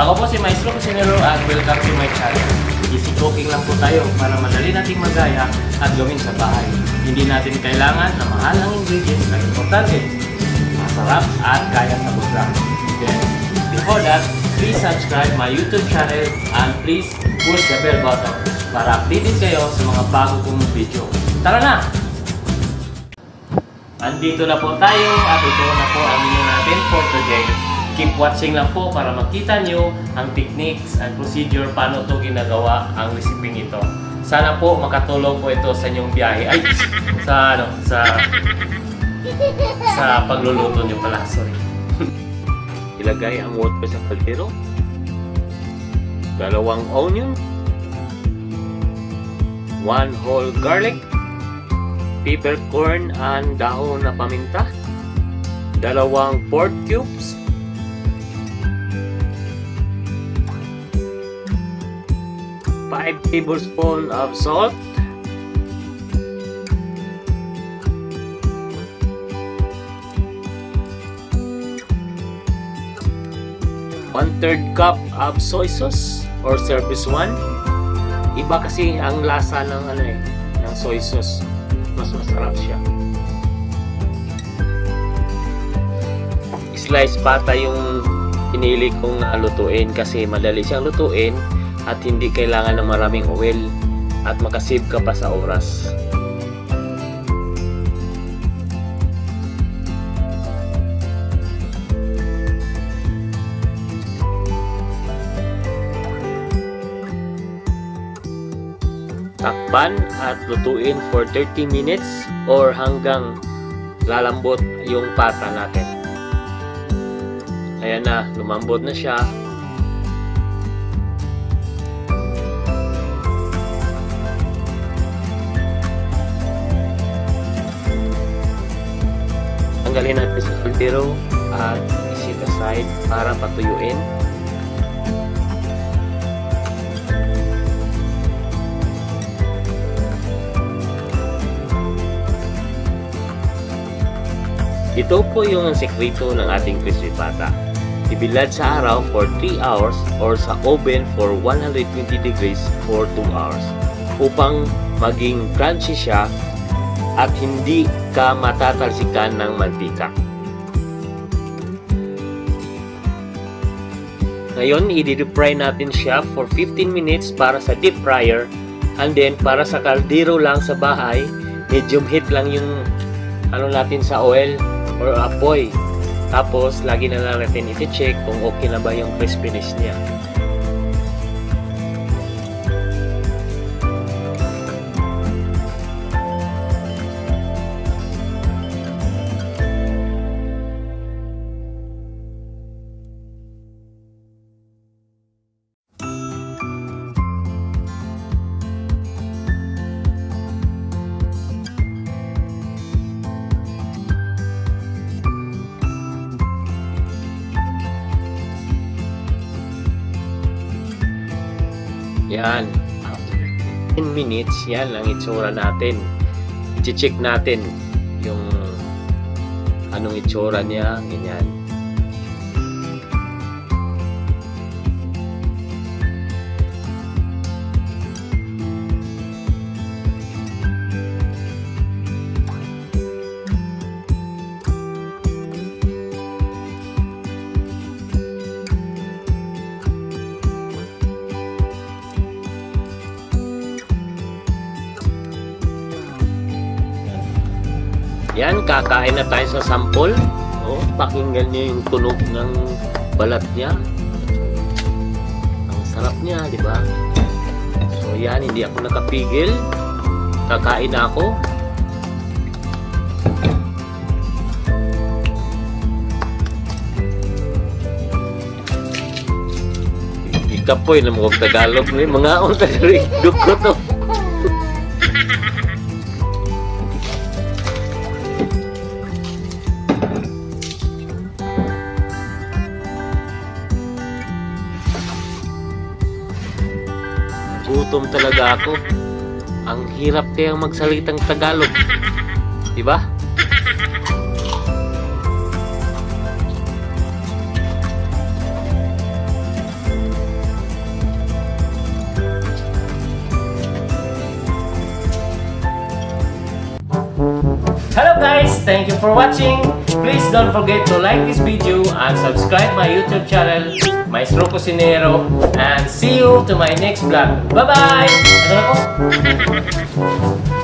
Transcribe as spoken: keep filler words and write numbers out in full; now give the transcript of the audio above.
Ako po si Maestro Kusinero at welcome to my channel. Easy cooking lang po tayo para madali nating magaya at gawin sa bahay. Hindi natin kailangan na mahal ang ingredients na importante, masarap at kaya sa budra. Then, before that, please subscribe my YouTube channel and please push the bell button para updated kayo sa mga bago kong video. Tara na! Andito na po tayo at ito na po ang menu natin for today. Keep watching lang po para makita nyo ang techniques and procedure paano ito ginagawa ang resiping ito. Sana po makatulong po ito sa inyong biyahe. Ay! Sa ano? Sa... sa pagluluto nyo pala. Sorry. Ilagay ang water sa kaldero. Dalawang onion. One whole garlic. Peppercorn and dahon na paminta. Dalawang pork cubes. five tablespoons of salt. one third cup of soy sauce or service one. Iba kasi ang lasa ng ano eh, ng soy sauce. Mas masarap siya. Slice pata yung pinili kong lutuin kasi madali siyang lutuin at hindi kailangan ng maraming oil at makasave ka pa sa oras. Takpan at lutuin for thirty minutes or hanggang lalambot yung pata natin. Ayan na, lumambot na siya. Tanggalin natin sa kaldero at isit aside para patuyuin. Ito po yung sekreto ng ating crispy pata. Ibilad sa araw for three hours or sa oven for one hundred twenty degrees for two hours upang maging crunchy siya at hindi ka matatalsikan ng mantika. Ngayon, i-deep fry natin siya for fifteen minutes para sa deep fryer, and then para sa kaldero lang sa bahay, medium heat lang yung ano natin sa oil or apoy. Tapos, lagi na lang natin iti-check kung okay na ba yung crispiness niya. Yan. ten minutes, yan ang itsura natin. I-check natin yung anong itsura niya. Ganyan. Yan, kakain na tayo sa sample. Oh, pakinggan niyo yung tunog ng balat niya. Ang sarap niya, di ba? So yan, hindi ako nakapigil. Kakain na ako. Ikapoy na mga Tagalog ni mga on Tagalog ko to. Gutom talaga ako. Ang hirap kayang magsalitang Tagalog. Diba? thank you for watching. Please don't forget to like this video and subscribe my YouTube channel, Maestro Cocinero. And see you to my next vlog. Bye-bye! Ano na po?